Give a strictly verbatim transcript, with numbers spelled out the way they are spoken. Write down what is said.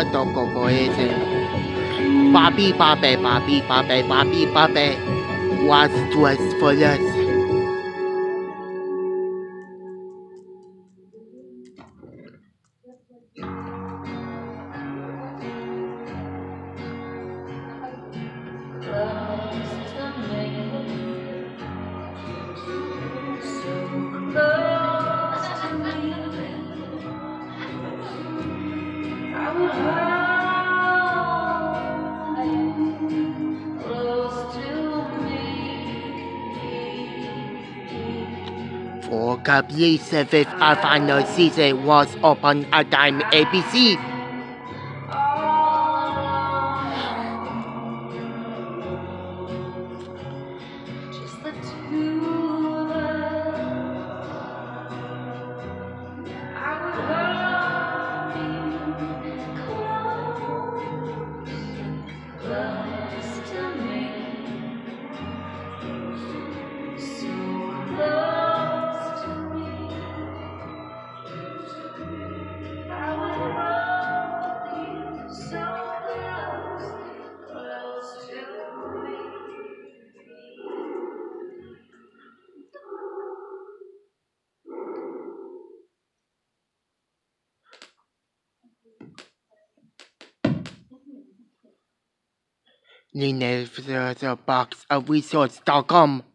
Auto Corporation. Bobby Bobby Bobby Bobby Bobby Bobby was dressed for us. For Gabriel's seventh and final season was open at time A B C. Nina the box of resorts dot com.